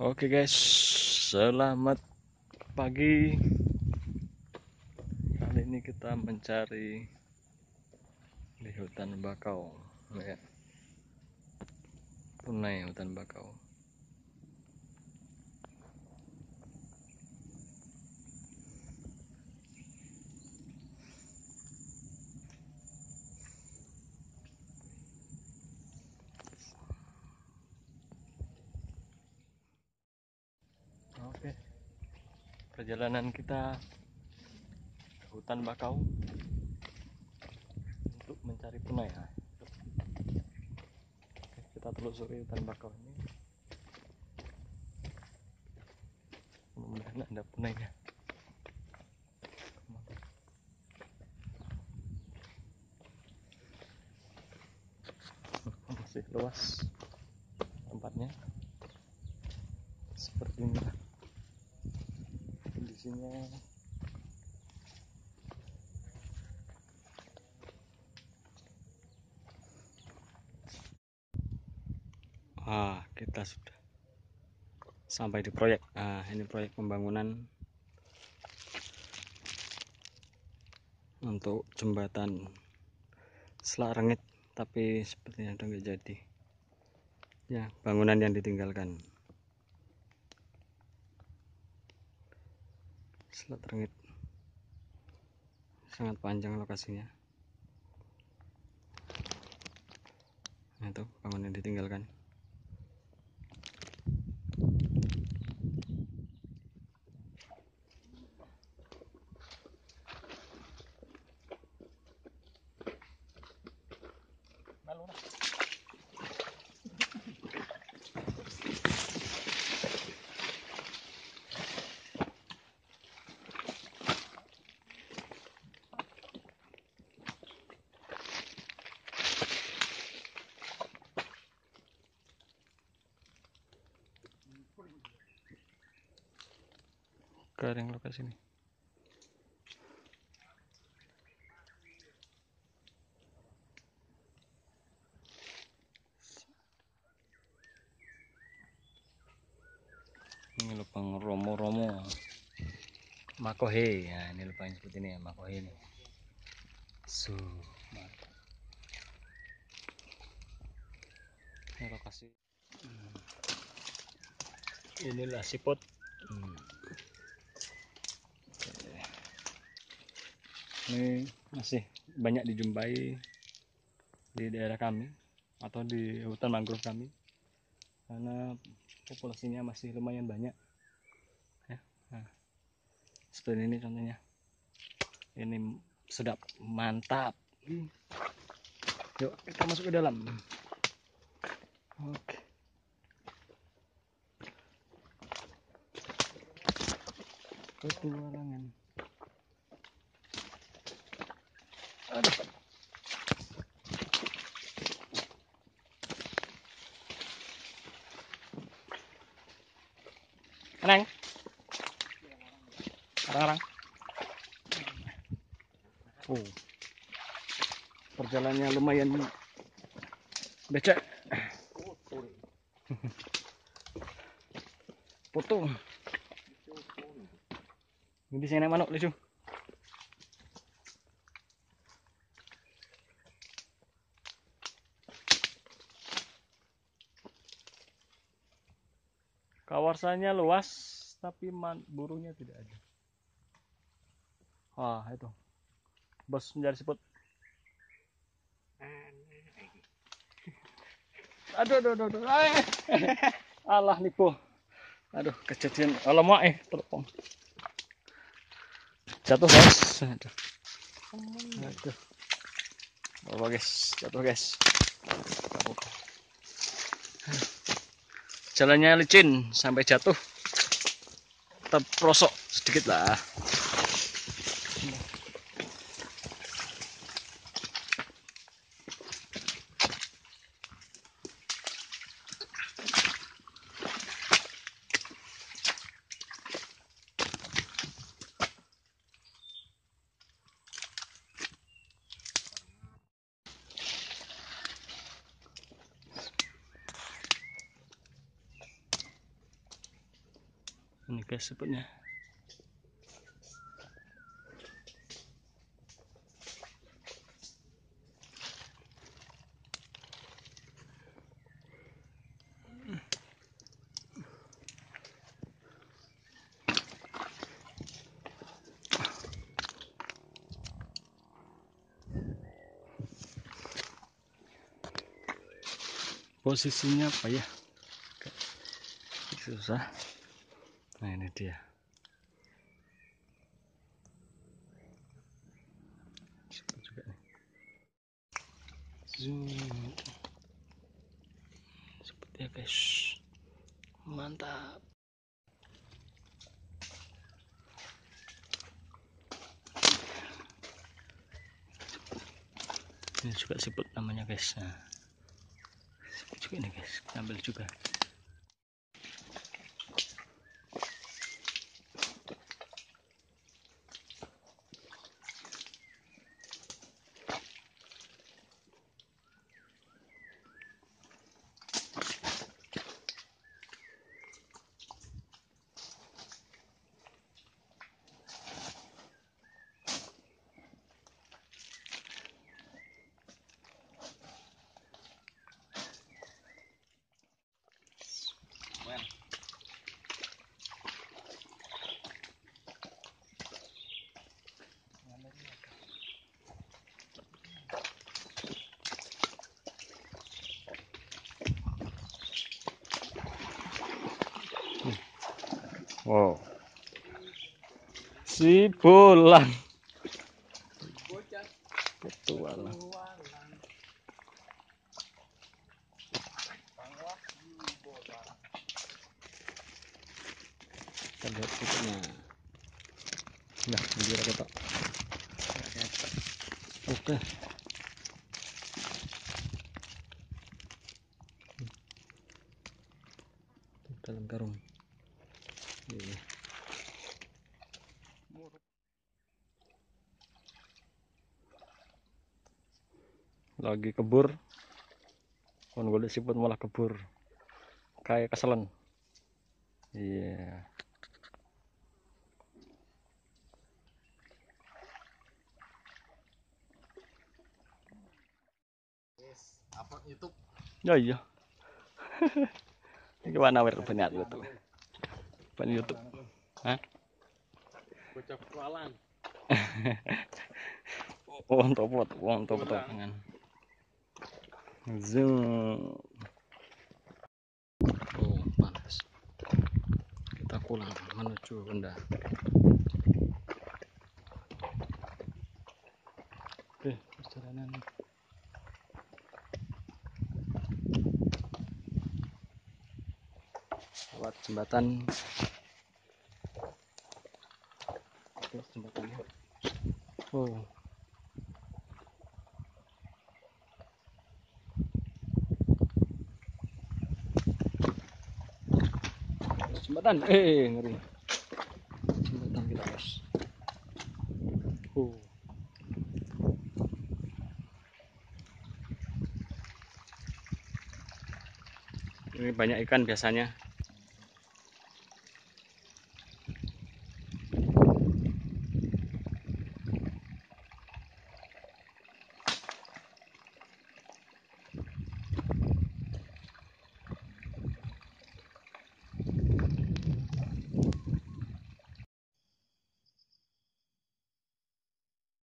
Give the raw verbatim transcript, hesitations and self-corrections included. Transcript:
Oke guys, selamat pagi. Kali ini kita mencari di hutan bakau, ya. Punai hutan bakau. Oke, perjalanan kita ke hutan bakau untuk mencari punai. Nah, oke, kita telusuri hutan bakau ini. Mudah-mudahan ada punainya. Masih luas tempatnya, seperti ini kondisinya. Ah, kita sudah sampai di proyek. Ah, ini proyek pembangunan untuk jembatan Selak Rengit, tapi sepertinya udah nggak jadi. Ya, bangunan yang ditinggalkan. Selak Rengit sangat panjang lokasinya. Nah, itu bangunan yang ditinggalkan. Garing lokasi ini. Ini lubang romo-romo makohe. Nah, ini lubang seperti ini ya, makohe ini. So, mantap. Ini lokasi. Hmm. Inilah siput. Hmm. Ini masih banyak dijumpai di daerah kami atau di hutan mangrove kami, karena populasinya masih lumayan banyak ya. Nah, seperti ini contohnya. Ini sedap, mantap. Yuk kita masuk ke dalam. Oke, petualangan. Aduh. Neng, orang-orang. Oh, perjalanannya lumayan becek. Foto. Ini saya manuk lucu. Kawasannya luas, tapi man, burungnya tidak ada. Wah, itu bos mencari siput. Aduh, aduh, aduh, aduh. Alah nipu. Aduh, kejadian alamak eh telepon. Jatuh guys. Aduh. Aduh. Bawa guys, jatuh guys. Jalannya licin sampai jatuh. Terprosok sedikit lah. guys sebutnya. Posisinya apa ya? Susah. Nah ini dia. Cepet juga nih. Zoom. Seperti ya guys. Mantap. Ini juga siput namanya guys. Nah, siput juga ini guys. Ambil juga. Wow, si bolang petualang. Kita lihat siputnya. Nah, ini dia kita. Oke. Dalam karung. Ini. Lagi kebur. Kon golek siput malah kebur. Kayak keselen. Iya. Yeah. Apa YouTube? Ya iya. Ini mana wer banyak YouTube. Ban YouTube. Hah? Bocah petualang. Wong topot, wong topot tangan. Zoom. Oh, panas. Kita pulang menuju benda. Oke, perjalanan. Lewat jembatan. Oke, jembatannya. Oh. Jembatan, eh ngeri. Jembatan kita bos. Oh. Ini banyak ikan biasanya.